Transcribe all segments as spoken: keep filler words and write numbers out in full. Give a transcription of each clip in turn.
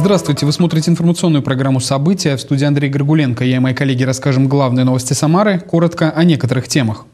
Здравствуйте, вы смотрите информационную программу «События». В студии Андрей Горгуленко. Я и мои коллеги расскажем главные новости Самары, коротко о некоторых темах.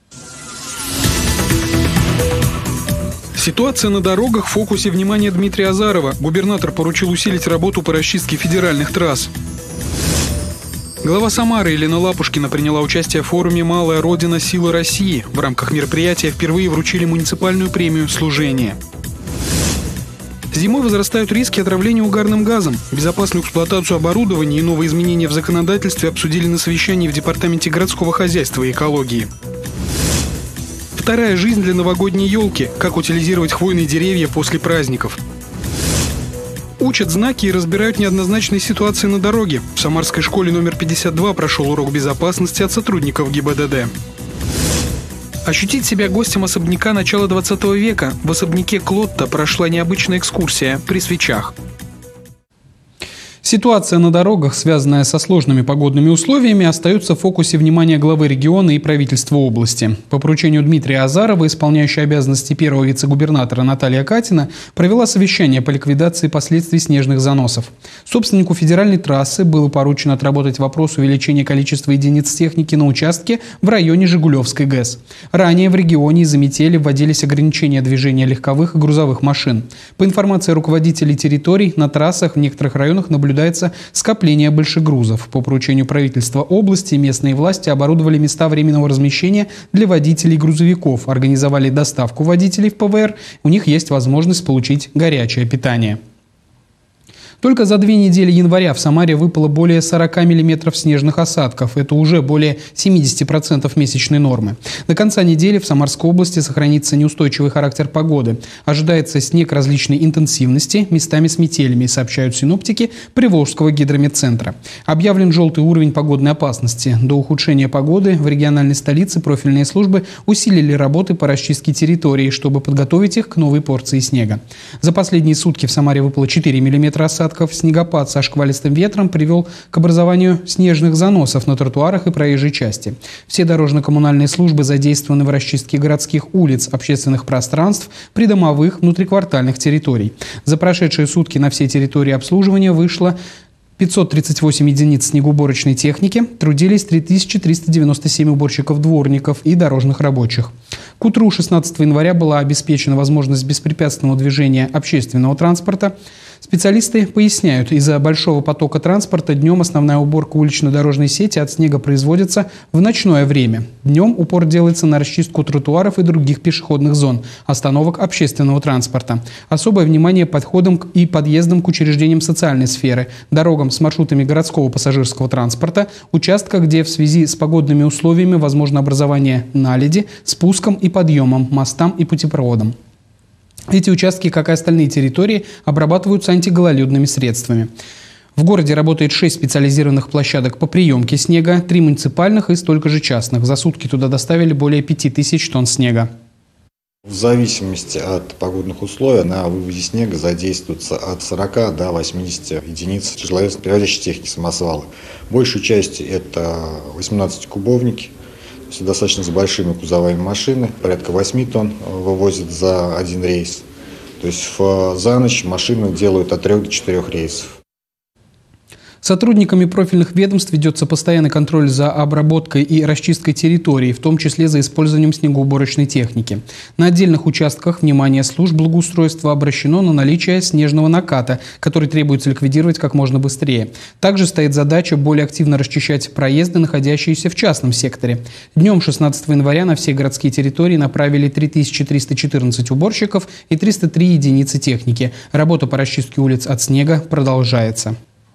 Ситуация на дорогах в фокусе внимания Дмитрия Азарова. Губернатор поручил усилить работу по расчистке федеральных трасс. Глава Самары Елена Лапушкина приняла участие в форуме «Малая Родина. Сила России». В рамках мероприятия впервые вручили муниципальную премию «Служение». Зимой возрастают риски отравления угарным газом. Безопасную эксплуатацию оборудования и новые изменения в законодательстве обсудили на совещании в Департаменте городского хозяйства и экологии. Вторая жизнь для новогодней елки. Как утилизировать хвойные деревья после праздников. Учат знаки и разбирают неоднозначные ситуации на дороге. В Самарской школе номер пятьдесят два прошел урок безопасности от сотрудников ГИБДД. Ощутить себя гостем особняка начала двадцатого века. В особняке Клотта прошла необычная экскурсия при свечах. Ситуация на дорогах, связанная со сложными погодными условиями, остается в фокусе внимания главы региона и правительства области. По поручению Дмитрия Азарова, исполняющая обязанности первого вице-губернатора Наталья Катина, провела совещание по ликвидации последствий снежных заносов. Собственнику федеральной трассы было поручено отработать вопрос увеличения количества единиц техники на участке в районе Жигулевской ГЭС. Ранее в регионе из-за метели вводились ограничения движения легковых и грузовых машин. По информации руководителей территорий, на трассах в некоторых районах наблюдается скопление большегрузов. По поручению правительства области местные власти оборудовали места временного размещения для водителей грузовиков, организовали доставку водителей в ПВР, у них есть возможность получить горячее питание. Только за две недели января в Самаре выпало более сорока миллиметров снежных осадков. Это уже более семидесяти процентов месячной нормы. До конца недели в Самарской области сохранится неустойчивый характер погоды. Ожидается снег различной интенсивности, местами с метелями, сообщают синоптики Приволжского гидрометцентра. Объявлен желтый уровень погодной опасности. До ухудшения погоды в региональной столице профильные службы усилили работы по расчистке территории, чтобы подготовить их к новой порции снега. За последние сутки в Самаре выпало четыре миллиметра осадков. Снегопад со шквалистым ветром привел к образованию снежных заносов на тротуарах и проезжей части. Все дорожно-коммунальные службы задействованы в расчистке городских улиц, общественных пространств, придомовых, внутриквартальных территорий. За прошедшие сутки на все территории обслуживания вышло пятьсот тридцать восемь единиц снегоуборочной техники, трудились три тысячи триста девяносто семь уборщиков-дворников и дорожных рабочих. К утру шестнадцатого января была обеспечена возможность беспрепятственного движения общественного транспорта. Специалисты поясняют, из-за большого потока транспорта днем основная уборка улично-дорожной сети от снега производится в ночное время. Днем упор делается на расчистку тротуаров и других пешеходных зон, остановок общественного транспорта. Особое внимание подходам и подъездам к учреждениям социальной сферы, дорогам с маршрутами городского пассажирского транспорта, участках, где в связи с погодными условиями возможно образование наледи, спуском и подъемом, мостам и путепроводам. Эти участки, как и остальные территории, обрабатываются антигололедными средствами. В городе работает шесть специализированных площадок по приемке снега, три муниципальных и столько же частных. За сутки туда доставили более пяти тысяч тонн снега. В зависимости от погодных условий на вывозе снега задействуется от сорока до восьмидесяти единиц тяжеловесной перевозящей техники самосвала. Большей части это восемнадцатикубовники. Достаточно с большими кузовами машины, порядка восьми тонн вывозят за один рейс. То есть в, за ночь машины делают от трёх до четырёх рейсов. Сотрудниками профильных ведомств ведется постоянный контроль за обработкой и расчисткой территории, в том числе за использованием снегоуборочной техники. На отдельных участках внимание служб благоустройства обращено на наличие снежного наката, который требуется ликвидировать как можно быстрее. Также стоит задача более активно расчищать проезды, находящиеся в частном секторе. Днем шестнадцатого января на все городские территории направили три тысячи триста четырнадцать уборщиков и триста три единицы техники. Работа по расчистке улиц от снега продолжается.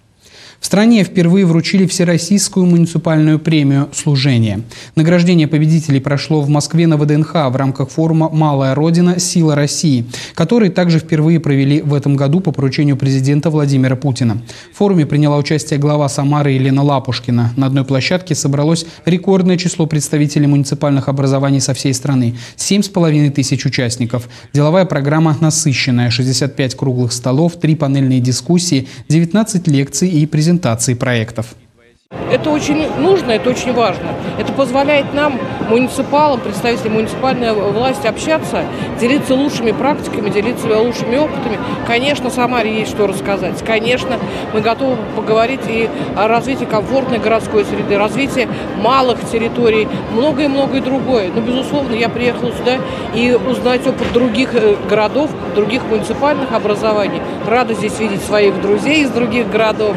В стране впервые вручили Всероссийскую муниципальную премию «Служение». Награждение победителей прошло в Москве на ВДНХ в рамках форума «Малая Родина. Сила России», который также впервые провели в этом году по поручению президента Владимира Путина. В форуме приняла участие глава Самары Елена Лапушкина. На одной площадке собралось рекордное число представителей муниципальных образований со всей страны – семь с половиной тысяч участников. Деловая программа насыщенная – шестьдесят пять круглых столов, три панельные дискуссии, девятнадцать лекций и презентаций. презентации проектов. Это очень нужно, это очень важно. Это позволяет нам, муниципалам, представителям муниципальной власти, общаться, делиться лучшими практиками, делиться лучшими опытами. Конечно, Самаре есть что рассказать. Конечно, мы готовы поговорить и о развитии комфортной городской среды, развитии малых территорий, многое-многое другое. Но, безусловно, я приехала сюда и узнать опыт других городов, других муниципальных образований. Рада здесь видеть своих друзей из других городов.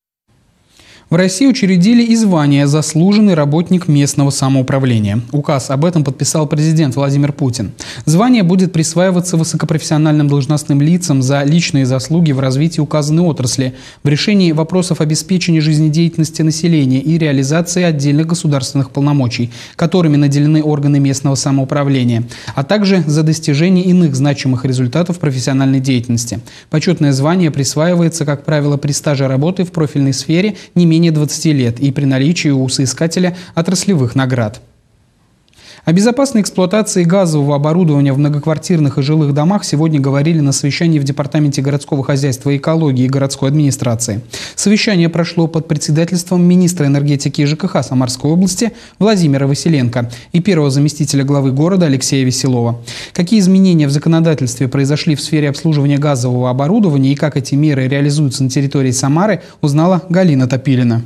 В России учредили и звание «Заслуженный работник местного самоуправления». Указ об этом подписал президент Владимир Путин. Звание будет присваиваться высокопрофессиональным должностным лицам за личные заслуги в развитии указанной отрасли, в решении вопросов обеспечения жизнедеятельности населения и реализации отдельных государственных полномочий, которыми наделены органы местного самоуправления, а также за достижение иных значимых результатов профессиональной деятельности. Почетное звание присваивается, как правило, при стаже работы в профильной сфере не менее двадцати лет и при наличии у соискателя отраслевых наград. О безопасной эксплуатации газового оборудования в многоквартирных и жилых домах сегодня говорили на совещании в Департаменте городского хозяйства и экологии городской администрации. Совещание прошло под председательством министра энергетики и ЖКХ Самарской области Владимира Василенко и первого заместителя главы города Алексея Веселова. Какие изменения в законодательстве произошли в сфере обслуживания газового оборудования и как эти меры реализуются на территории Самары, узнала Галина Топилина.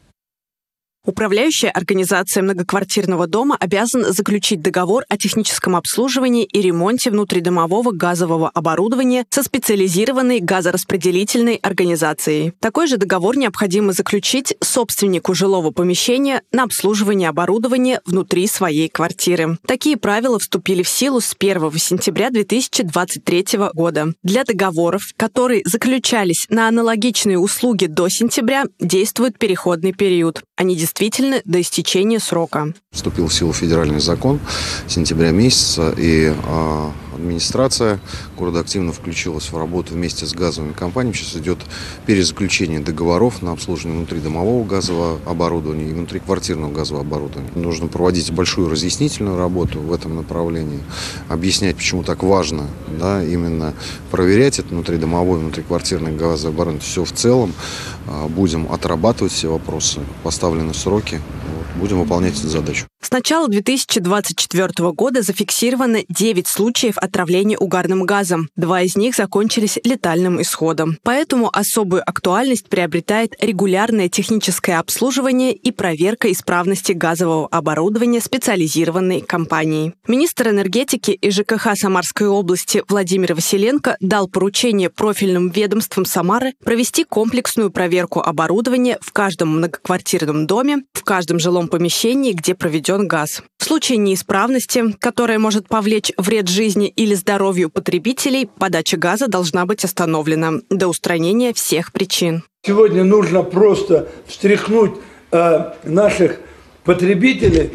Управляющая организация многоквартирного дома обязана заключить договор о техническом обслуживании и ремонте внутридомового газового оборудования со специализированной газораспределительной организацией. Такой же договор необходимо заключить собственнику жилого помещения на обслуживание оборудования внутри своей квартиры. Такие правила вступили в силу с первого сентября две тысячи двадцать третьего года. Для договоров, которые заключались на аналогичные услуги до сентября, действует переходный период. Они действительно действительно до истечения срока. Вступил в силу федеральный закон сентября месяца, и э, администрация города активно включилась в работу вместе с газовыми компаниями. Сейчас идет перезаключение договоров на обслуживание внутридомового газового оборудования и внутриквартирного газового оборудования. Нужно проводить большую разъяснительную работу в этом направлении, объяснять, почему так важно, да, именно проверять это внутридомовое, внутриквартирное газовое оборудование. Все в целом. Э, будем отрабатывать все вопросы, поставлены сроки, вот, будем выполнять эту задачу. С начала две тысячи двадцать четвёртого года зафиксировано девять случаев отравления угарным газом. Два из них закончились летальным исходом. Поэтому особую актуальность приобретает регулярное техническое обслуживание и проверка исправности газового оборудования специализированной компанией. Министр энергетики и ЖКХ Самарской области Владимир Василенко дал поручение профильным ведомствам Самары провести комплексную проверку оборудования в каждом многоквартирном доме, в каждом жилом помещении, где проведен газ. В случае неисправности, которая может повлечь вред жизни или здоровью потребителей, подача газа должна быть остановлена до устранения всех причин. Сегодня нужно просто встряхнуть э, наших потребителей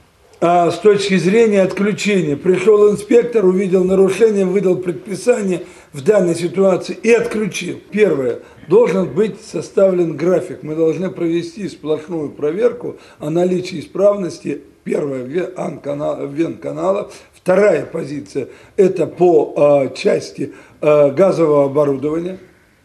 э, с точки зрения отключения. Пришел инспектор, увидел нарушение, выдал предписание в данной ситуации и отключил. Первое. Должен быть составлен график. Мы должны провести сплошную проверку о наличии исправности. Первая вен-канала. Вторая позиция – это по э, части э, газового оборудования.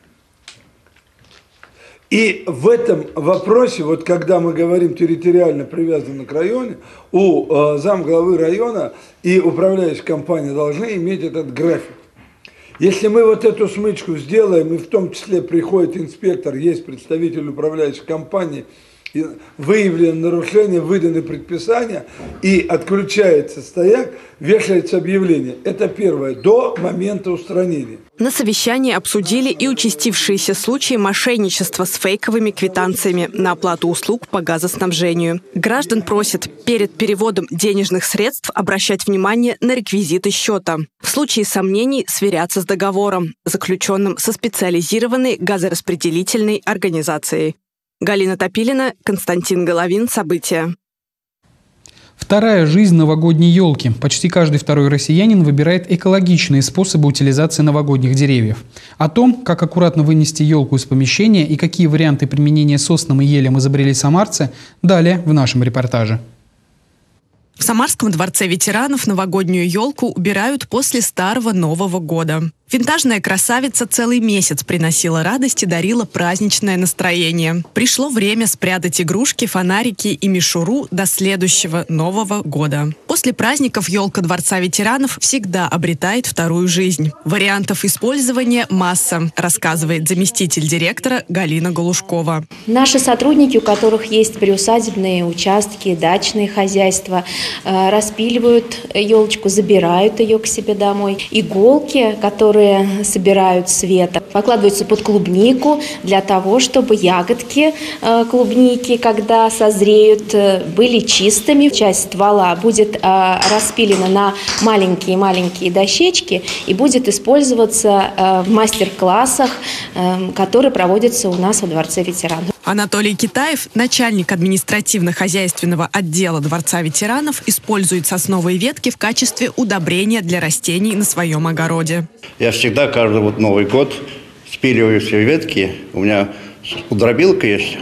И в этом вопросе, вот когда мы говорим территориально привязаны к району, у э, замглавы района и управляющей компании должны иметь этот график. Если мы вот эту смычку сделаем, и в том числе приходит инспектор, есть представитель управляющей компании, выявлено нарушение, выданы предписания и отключается стояк, вешается объявление. Это первое, до момента устранения. На совещании обсудили и участившиеся случаи мошенничества с фейковыми квитанциями на оплату услуг по газоснабжению. Граждан просят перед переводом денежных средств обращать внимание на реквизиты счета. В случае сомнений сверяться с договором, заключенным со специализированной газораспределительной организацией. Галина Топилина, Константин Головин. События. Вторая жизнь новогодней елки. Почти каждый второй россиянин выбирает экологичные способы утилизации новогодних деревьев. О том, как аккуратно вынести елку из помещения и какие варианты применения соснам и елям изобрели самарцы, далее в нашем репортаже. В Самарском дворце ветеранов новогоднюю елку убирают после Старого Нового года. Винтажная красавица целый месяц приносила радость и дарила праздничное настроение. Пришло время спрятать игрушки, фонарики и мишуру до следующего Нового года. После праздников елка Дворца ветеранов всегда обретает вторую жизнь. Вариантов использования масса, рассказывает заместитель директора Галина Галушкова. Наши сотрудники, у которых есть приусадебные участки, дачные хозяйства, распиливают елочку, забирают ее к себе домой. Иголки, которые собирают с веток, покладываются под клубнику для того, чтобы ягодки клубники, когда созреют, были чистыми. Часть ствола будет распилена на маленькие-маленькие дощечки и будет использоваться в мастер-классах, которые проводятся у нас во Дворце ветеранов. Анатолий Китаев, начальник административно-хозяйственного отдела Дворца ветеранов, использует сосновые ветки в качестве удобрения для растений на своем огороде. Я всегда каждый вот Новый год спиливаю все ветки. У меня дробилка есть.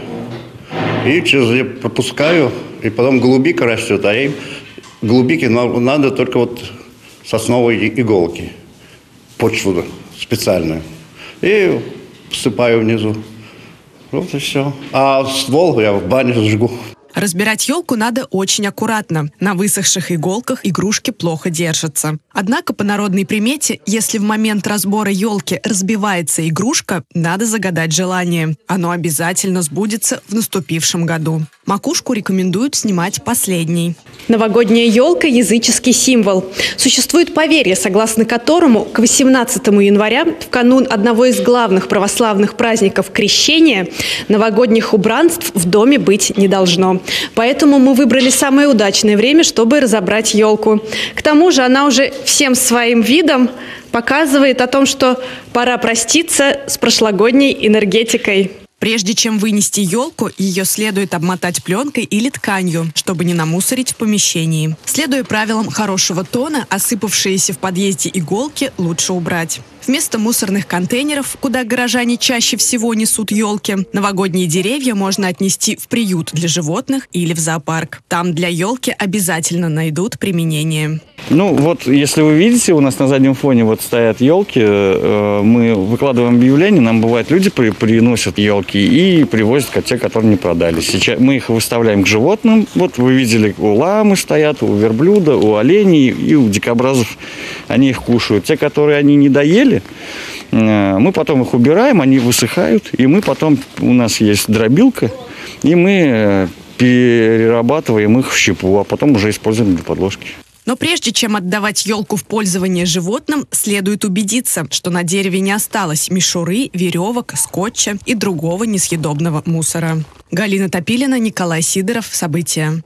И через нее пропускаю, и потом голубика растет. А им голубики надо только вот сосновые иголки, почву специальную. И посыпаю внизу. Вот и все. А ствол я в бане сжигу. Разбирать елку надо очень аккуратно. На высохших иголках игрушки плохо держатся. Однако по народной примете, если в момент разбора елки разбивается игрушка, надо загадать желание. Оно обязательно сбудется в наступившем году. Макушку рекомендуют снимать последней. Новогодняя елка – языческий символ. Существует поверье, согласно которому к восемнадцатому января, в канун одного из главных православных праздников Крещения, новогодних убранств в доме быть не должно. Поэтому мы выбрали самое удачное время, чтобы разобрать елку. К тому же она уже всем своим видом показывает о том, что пора проститься с прошлогодней энергетикой. Прежде чем вынести елку, ее следует обмотать пленкой или тканью, чтобы не намусорить в помещении. Следуя правилам хорошего тона, осыпавшиеся в подъезде иголки лучше убрать. Вместо мусорных контейнеров, куда горожане чаще всего несут елки, новогодние деревья можно отнести в приют для животных или в зоопарк. Там для елки обязательно найдут применение. Ну вот, если вы видите, у нас на заднем фоне вот стоят елки, э, мы выкладываем объявления, нам бывает люди при, приносят елки и привозят те, которые не продались. Сейчас мы их выставляем к животным. Вот вы видели, у ламы стоят, у верблюда, у оленей и у дикобразов. Они их кушают. Те, которые они не доели, э, мы потом их убираем, они высыхают, и мы потом, у нас есть дробилка, и мы э, перерабатываем их в щепу, а потом уже используем для подложки. Но прежде чем отдавать елку в пользование животным, следует убедиться, что на дереве не осталось мишуры, веревок, скотча и другого несъедобного мусора. Галина Топилина, Николай Сидоров. События.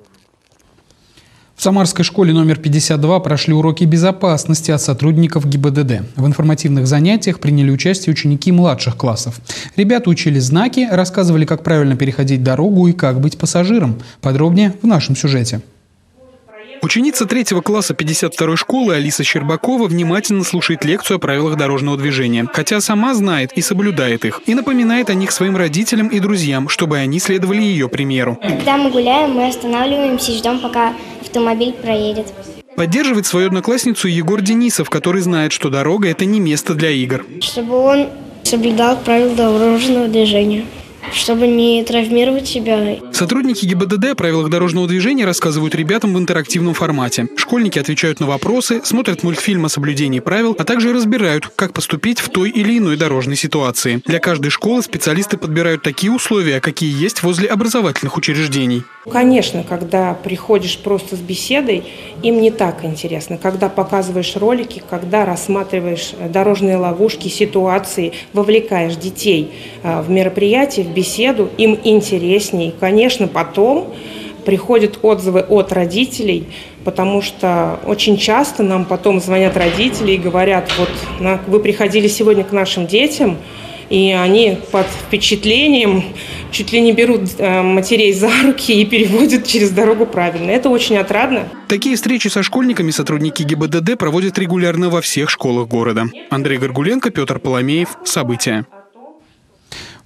В Самарской школе номер пятьдесят два прошли уроки безопасности от сотрудников ГИБДД. В информативных занятиях приняли участие ученики младших классов. Ребята учили знаки, рассказывали, как правильно переходить дорогу и как быть пассажиром. Подробнее в нашем сюжете. Ученица третьего класса пятьдесят второй школы Алиса Щербакова внимательно слушает лекцию о правилах дорожного движения, хотя сама знает и соблюдает их, и напоминает о них своим родителям и друзьям, чтобы они следовали ее примеру. Когда мы гуляем, мы останавливаемся и ждем, пока автомобиль проедет. Поддерживает свою одноклассницу Егор Денисов, который знает, что дорога – это не место для игр. Чтобы он соблюдал правила дорожного движения, чтобы не травмировать себя. Сотрудники ГИБДД о правилах дорожного движения рассказывают ребятам в интерактивном формате. Школьники отвечают на вопросы, смотрят мультфильм о соблюдении правил, а также разбирают, как поступить в той или иной дорожной ситуации. Для каждой школы специалисты подбирают такие условия, какие есть возле образовательных учреждений. Конечно, когда приходишь просто с беседой, им не так интересно. Когда показываешь ролики, когда рассматриваешь дорожные ловушки, ситуации, вовлекаешь детей в мероприятие, в беседу, им интересней. Конечно, потом приходят отзывы от родителей, потому что очень часто нам потом звонят родители и говорят: вот вы приходили сегодня к нашим детям, и они под впечатлением чуть ли не берут матерей за руки и переводят через дорогу правильно. Это очень отрадно. Такие встречи со школьниками сотрудники ГИБДД проводят регулярно во всех школах города. Андрей Горгуленко, Петр Поломеев. События.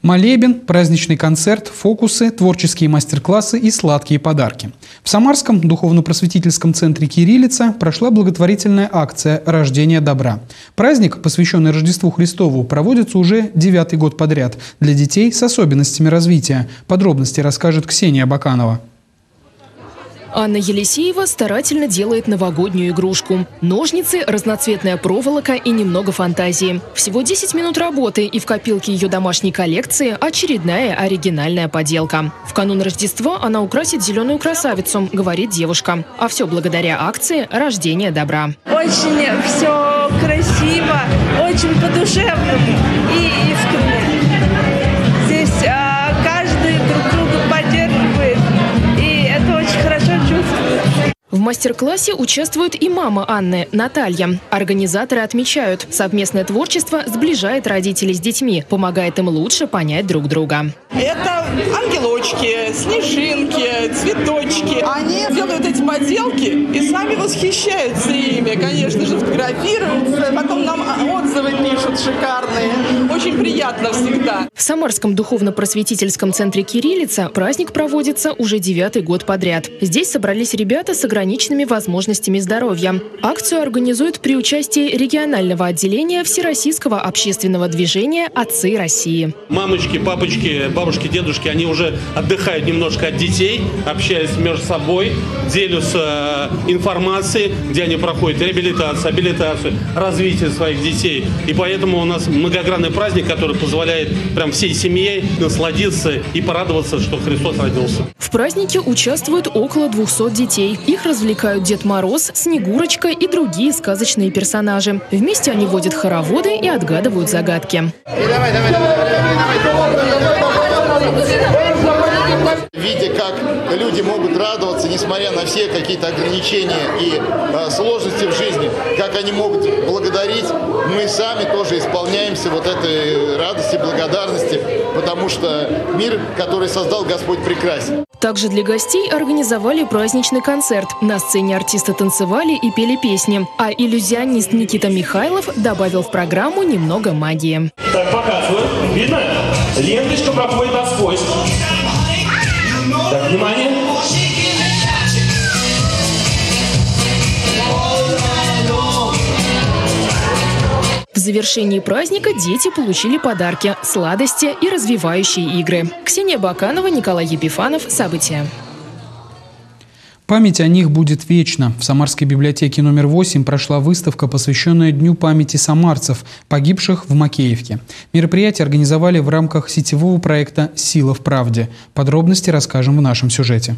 Молебен, праздничный концерт, фокусы, творческие мастер-классы и сладкие подарки. В Самарском духовно-просветительском центре «Кириллица» прошла благотворительная акция «Рождение добра». Праздник, посвященный Рождеству Христову, проводится уже девятый год подряд для детей с особенностями развития. Подробности расскажет Ксения Баканова. Анна Елисеева старательно делает новогоднюю игрушку. Ножницы, разноцветная проволока и немного фантазии. Всего десять минут работы, и в копилке ее домашней коллекции очередная оригинальная поделка. В канун Рождества она украсит зеленую красавицу, говорит девушка. А все благодаря акции «Рождение добра». Очень все красиво, очень по-душевному и искренне. Здесь а, каждый друг друга поддерживает. В мастер-классе участвует и мама Анны, Наталья. Организаторы отмечают, совместное творчество сближает родителей с детьми, помогает им лучше понять друг друга. Это ангелочки, снежинки, цветочки. Они делают эти поделки и сами восхищаются ими. Конечно же, фотографируются, потом нам отзывы пишут шикарные. Очень приятно всегда. В Самарском духовно-просветительском центре «Кириллица» праздник проводится уже девятый год подряд. Здесь собрались ребята с ограниченными возможностями здоровья. Акцию организуют при участии регионального отделения Всероссийского общественного движения «Отцы России». Мамочки, папочки, бабушки, дедушки, они уже отдыхают немножко от детей, общаясь между собой, делятся информацией, где они проходят реабилитацию, абилитацию, развитие своих детей. И поэтому у нас многогранный праздник, который позволяет прям всей семье насладиться и порадоваться, что Христос родился. В празднике участвуют около двухсот детей. Их развлекают Дед Мороз, Снегурочка и другие сказочные персонажи. Вместе они водят хороводы и отгадывают загадки. Видя, как люди могут радоваться, несмотря на все какие-то ограничения и э, сложности в жизни, как они могут благодарить, мы сами тоже исполняемся вот этой радости, благодарности, потому что мир, который создал Господь, прекрасен. Также для гостей организовали праздничный концерт. На сцене артисты танцевали и пели песни. А иллюзионист Никита Михайлов добавил в программу немного магии. Так, показываю. Видно? Ленточка проходит насквозь. Так, внимание. В завершении праздника дети получили подарки, сладости и развивающие игры. Ксения Баканова, Николай Епифанов. События. Память о них будет вечна. В Самарской библиотеке номер восемь прошла выставка, посвященная Дню памяти самарцев, погибших в Макеевке. Мероприятие организовали в рамках сетевого проекта «Сила в правде». Подробности расскажем в нашем сюжете.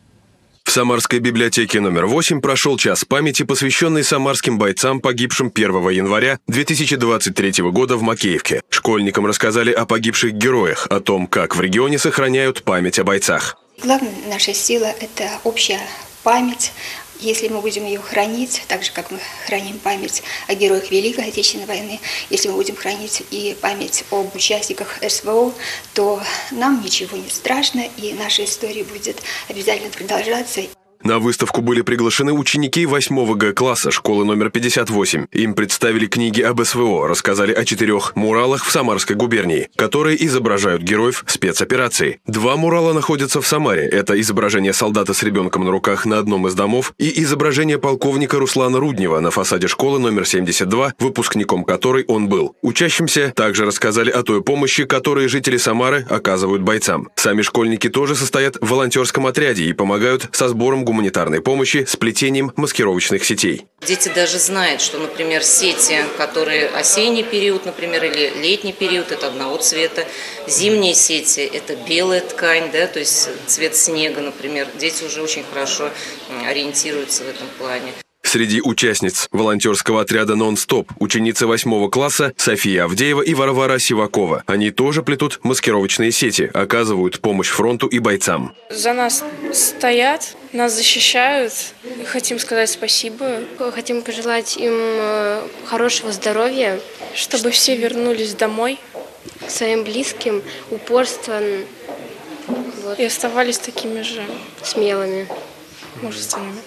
В Самарской библиотеке номер восемь прошел час памяти, посвященный самарским бойцам, погибшим первого января две тысячи двадцать третьего года в Макеевке. Школьникам рассказали о погибших героях, о том, как в регионе сохраняют память о бойцах. Главная наша сила – это общая память. Если мы будем ее хранить, так же, как мы храним память о героях Великой Отечественной войны, если мы будем хранить и память об участниках эс вэ о, то нам ничего не страшно, и наша история будет обязательно продолжаться. На выставку были приглашены ученики восьмого Г класса школы номер пятьдесят восемь. Им представили книги об эс вэ о, рассказали о четырех муралах в Самарской губернии, которые изображают героев спецоперации. Два мурала находятся в Самаре. Это изображение солдата с ребенком на руках на одном из домов и изображение полковника Руслана Руднева на фасаде школы номер семьдесят два, выпускником которой он был. Учащимся также рассказали о той помощи, которую жители Самары оказывают бойцам. Сами школьники тоже состоят в волонтерском отряде и помогают со сбором гуманитарной помощи, с плетением маскировочных сетей. Дети даже знают, что, например, сети, которые осенний период, например, или летний период, это одного цвета. Зимние сети – это белая ткань, да, то есть цвет снега, например. Дети уже очень хорошо ориентируются в этом плане. Среди участниц волонтерского отряда «Нон-стоп» ученицы восьмого класса София Авдеева и Варвара Сивакова. Они тоже плетут маскировочные сети, оказывают помощь фронту и бойцам. За нас стоят, нас защищают. Хотим сказать спасибо. Хотим пожелать им хорошего здоровья. Чтобы все вернулись домой. К своим близким, упорством. Вот. И оставались такими же смелыми, мужественными.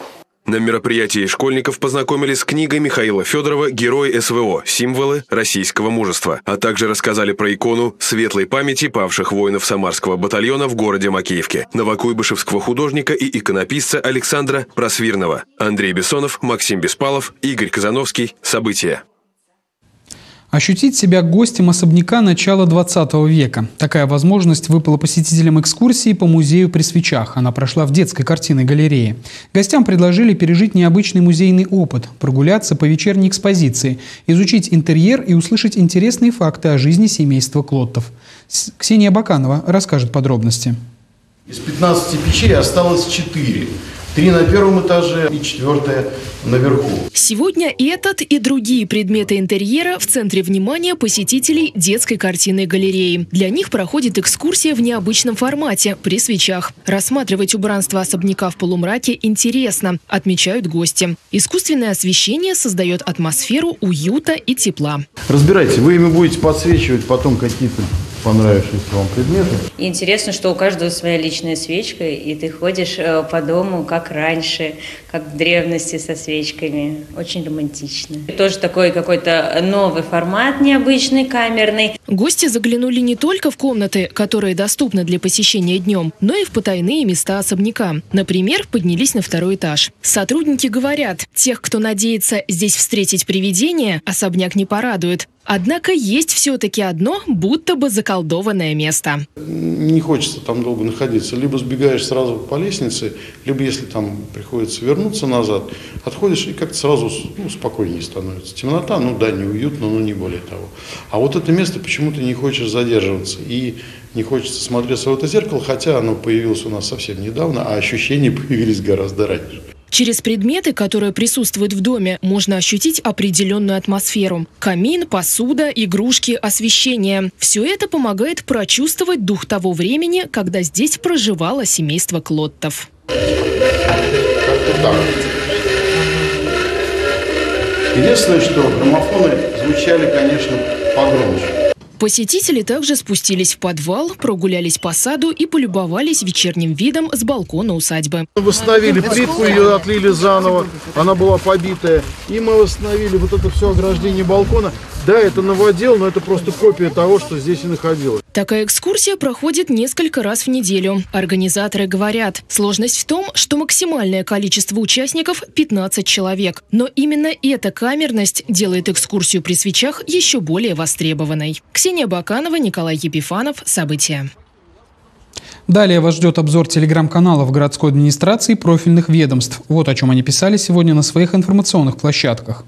На мероприятии школьников познакомились с книгой Михаила Федорова «Герой СВО. Символы российского мужества», а также рассказали про икону светлой памяти павших воинов Самарского батальона в городе Макеевке, новокуйбышевского художника и иконописца Александра Просвирного. Андрей Бессонов, Максим Беспалов, Игорь Казановский. События. Ощутить себя гостем особняка начала двадцатого века. Такая возможность выпала посетителям экскурсии по музею при свечах. Она прошла в детской картинной галерее. Гостям предложили пережить необычный музейный опыт, прогуляться по вечерней экспозиции, изучить интерьер и услышать интересные факты о жизни семейства Клоттов. Ксения Баканова расскажет подробности. Из пятнадцати печей осталось четыре. Три на первом этаже и четвертая наверху. Сегодня этот и другие предметы интерьера в центре внимания посетителей детской картинной галереи. Для них проходит экскурсия в необычном формате при свечах. Рассматривать убранство особняка в полумраке интересно, отмечают гости. Искусственное освещение создает атмосферу уюта и тепла. Разбирайте, вы ими будете подсвечивать потом какие-то понравившиеся вам предметы. И интересно, что у каждого своя личная свечка, и ты ходишь по дому, как раньше, как в древности со свечками. Очень романтично. И тоже такой какой-то новый формат, необычный, камерный. Гости заглянули не только в комнаты, которые доступны для посещения днем, но и в потайные места особняка. Например, поднялись на второй этаж. Сотрудники говорят, тех, кто надеется здесь встретить привидение, особняк не порадует. Однако есть все-таки одно, будто бы заколдованное место. Не хочется там долго находиться. Либо сбегаешь сразу по лестнице, либо если там приходится вернуться назад, отходишь и как-то сразу ну, спокойнее становится. Темнота, ну да, неуютно, но не более того. А вот это место почему-то не хочешь задерживаться. И не хочется смотреться в это зеркало, хотя оно появилось у нас совсем недавно, а ощущения появились гораздо раньше. Через предметы, которые присутствуют в доме, можно ощутить определенную атмосферу. Камин, посуда, игрушки, освещение. Все это помогает прочувствовать дух того времени, когда здесь проживало семейство Клоттов. Единственное, что граммофоны звучали, конечно, погромче. Посетители также спустились в подвал, прогулялись по саду и полюбовались вечерним видом с балкона усадьбы. Восстановили плитку, ее отлили заново, она была побитая. И мы восстановили вот это все ограждение балкона. Да, это новодел, но это просто копия того, что здесь и находилось. Такая экскурсия проходит несколько раз в неделю. Организаторы говорят, сложность в том, что максимальное количество участников – пятнадцать человек. Но именно эта камерность делает экскурсию при свечах еще более востребованной. Ксения Баканова, Николай Епифанов. События. Далее вас ждет обзор телеграм-каналов городской администрации профильных ведомств. Вот о чем они писали сегодня на своих информационных площадках.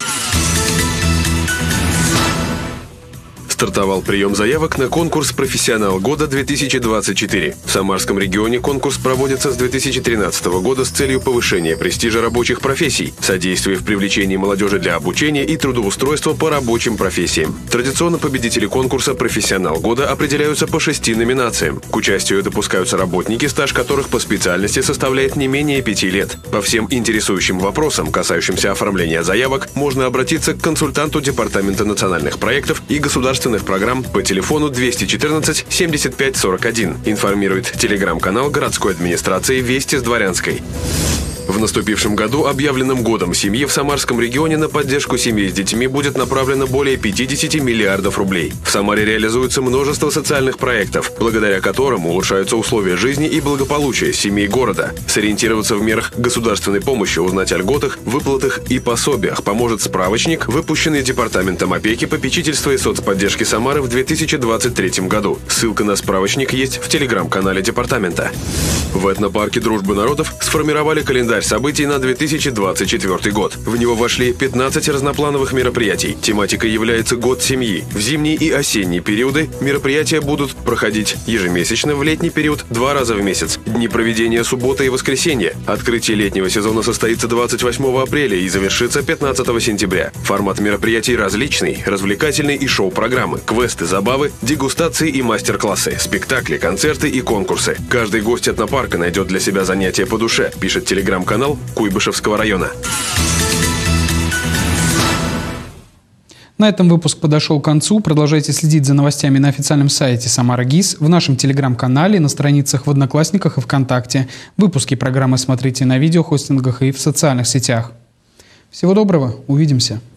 Стартовал прием заявок на конкурс «Профессионал года-две тысячи двадцать четыре». В Самарском регионе конкурс проводится с две тысячи тринадцатого года с целью повышения престижа рабочих профессий, содействия в привлечении молодежи для обучения и трудоустройства по рабочим профессиям. Традиционно победители конкурса «Профессионал года» определяются по шести номинациям. К участию допускаются работники, стаж которых по специальности составляет не менее пяти лет. По всем интересующим вопросам, касающимся оформления заявок, можно обратиться к консультанту Департамента национальных проектов и государственных программ по телефону двести четырнадцать семьдесят пять сорок один, информирует телеграм-канал городской администрации «Вести с Дворянской». В наступившем году объявленным годом семьи в Самарском регионе на поддержку семьи с детьми будет направлено более пятидесяти миллиардов рублей. В Самаре реализуется множество социальных проектов, благодаря которым улучшаются условия жизни и благополучия семей города. Сориентироваться в мерах государственной помощи, узнать о льготах, выплатах и пособиях поможет справочник, выпущенный Департаментом опеки, попечительства и соцподдержки Самары в две тысячи двадцать третьем году. Ссылка на справочник есть в телеграм-канале департамента. В этнопарке «Дружбы народов» сформировали календарь событий на две тысячи двадцать четвёртый год. В него вошли пятнадцать разноплановых мероприятий. Тематикой является год семьи. В зимние и осенние периоды мероприятия будут проходить ежемесячно, в летний период два раза в месяц. Дни проведения суббота и воскресенье. Открытие летнего сезона состоится двадцать восьмого апреля и завершится пятнадцатого сентября. Формат мероприятий различный, развлекательный и шоу-программы, квесты, забавы, дегустации и мастер-классы, спектакли, концерты и конкурсы. Каждый гость этнопарка найдет для себя занятие по душе, пишет телеграм-канал Куйбышевского района. На этом выпуск подошел к концу. Продолжайте следить за новостями на официальном сайте Самара ГИС, в нашем телеграм-канале, на страницах в Одноклассниках и ВКонтакте. Выпуски программы смотрите на видеохостингах и в социальных сетях. Всего доброго, увидимся.